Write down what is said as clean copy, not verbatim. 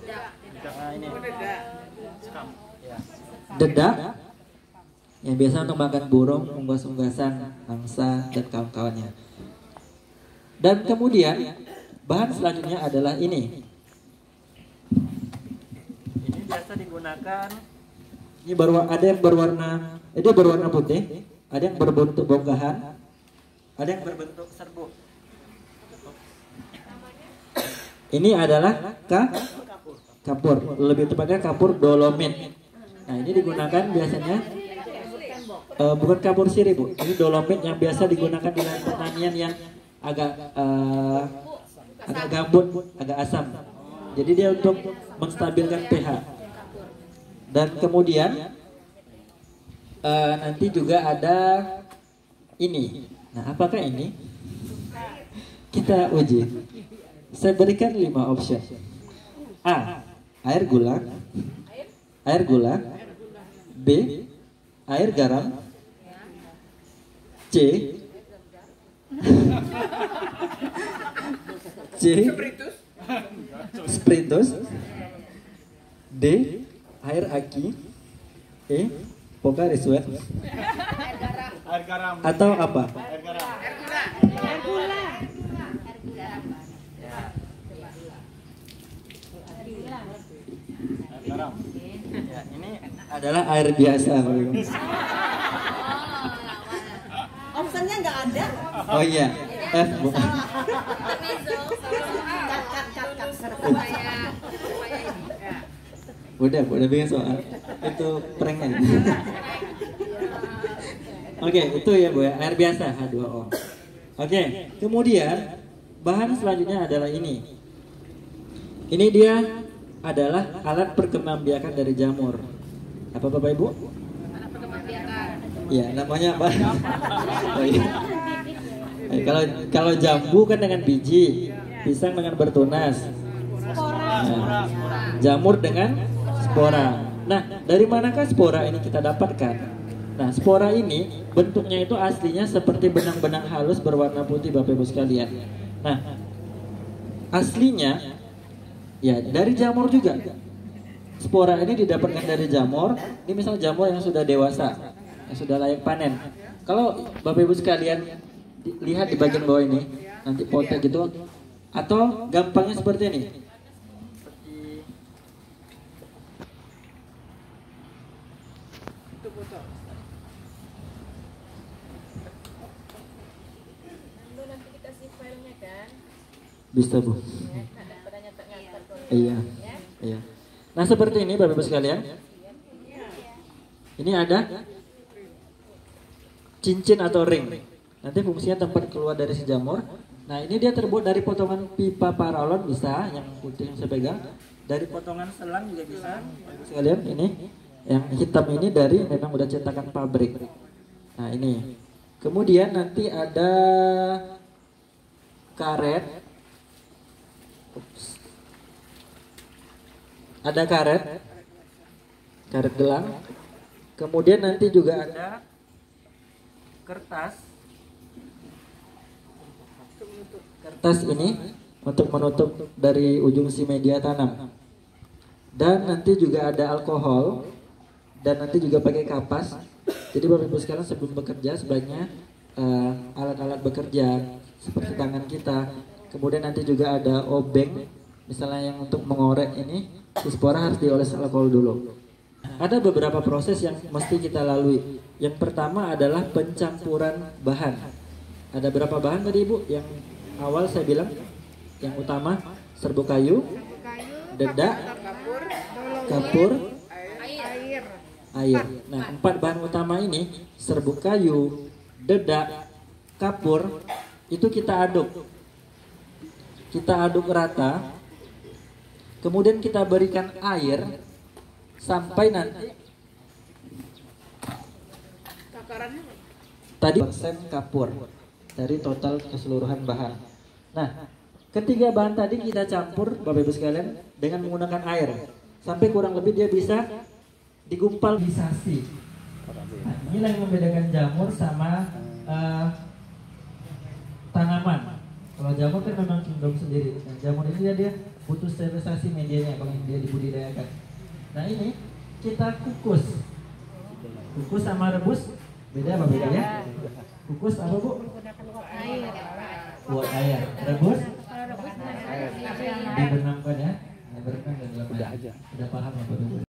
Nah, ini. Ya. Dedak yang biasa untuk makan burung, unggas-unggasan, angsa dan kawan-kawannya. Dan kemudian bahan selanjutnya adalah ini. Ini biasa digunakan. Ini ada yang berwarna putih, ada yang berbentuk bongkahan, ada yang berbentuk serbuk. Ini adalah kapur, lebih tepatnya kapur dolomit. Nah, ini digunakan biasanya bukan kapur sirih, Bu. Ini dolomit yang biasa digunakan di lahan pertanian yang agak gambut, agak asam. Jadi dia untuk menstabilkan pH. Dan kemudian nanti juga ada ini. Nah, apakah ini? Kita uji. Saya berikan 5 option. A. Air gula. B. Air garam. C. Spiritus. D. Air aki. E. Pokari sweat. Air garam. Atau apa? Air garam. Air gula. Air garam. Ya, ini adalah air biasa. Optionnya nggak ada. Oh iya, F Bu. Udah bikin soal. Itu pranknya. Oke, itu ya Bu ya, air biasa H2O. Oke, kemudian bahan selanjutnya adalah ini. Ini dia adalah alat perkembangbiakan dari jamur. Apa Bapak Ibu? Alat perkembangbiakan. Ya, namanya apa? Oh, iya. Kalau jambu kan dengan biji, pisang dengan bertunas, nah, jamur dengan spora. Nah, dari manakah spora ini kita dapatkan? Nah, spora ini bentuknya itu aslinya seperti benang-benang halus berwarna putih, Bapak Ibu sekalian. Nah, aslinya ya dari jamur juga. Spora ini didapatkan dari jamur. Ini misalnya jamur yang sudah dewasa, yang sudah layak panen. Kalau Bapak Ibu sekalian lihat di bagian bawah ini, nanti potek gitu, atau gampangnya seperti ini. Bisa Bu. Iya. Iya. Nah seperti ini Bapak Ibu sekalian. Ini ada cincin atau ring. Nanti fungsinya tempat keluar dari si jamur. Nah ini dia terbuat dari potongan pipa paralon bisa, yang putih yang saya pegang. Dari potongan selang juga bisa. Bapak Ibu sekalian ini, yang hitam ini dari memang udah cetakan pabrik. Nah ini. Kemudian nanti ada karet. Ada karet gelang. Kemudian nanti juga ada kertas ini untuk menutup dari ujung si media tanam. Dan nanti juga ada alkohol, dan nanti juga pakai kapas. Jadi Bapak Ibu sekalian sebelum bekerja sebaiknya alat-alat bekerja seperti tangan kita. Kemudian nanti juga ada obeng, misalnya yang untuk mengorek ini, si spora harus dioles alkohol dulu. Ada beberapa proses yang mesti kita lalui. Yang pertama adalah pencampuran bahan. Ada berapa bahan tadi Ibu? Yang awal saya bilang, yang utama serbuk kayu, dedak, kapur, air. Nah 4 bahan utama ini, serbuk kayu, dedak, kapur, itu kita aduk. Kita aduk rata, kemudian kita berikan air sampai nanti tadi persen kapur dari total keseluruhan bahan. Nah, ketiga bahan tadi kita campur Bapak Ibu sekalian dengan menggunakan air sampai kurang lebih dia bisa digumpal bisasi. Nah, inilah yang membedakan jamur sama tanaman. Kalau jamur kan memang kingdom sendiri. Nah, jamur ini dia putus sterilisasi medianya kalau dia dibudidayakan. Nah ini kita kukus. Kukus sama rebus beda apa bedanya? Kukus apa Bu? Buat air. Rebus? Dibenamkan ya. Dibenamkan dalam air. Udah paham ya Bu?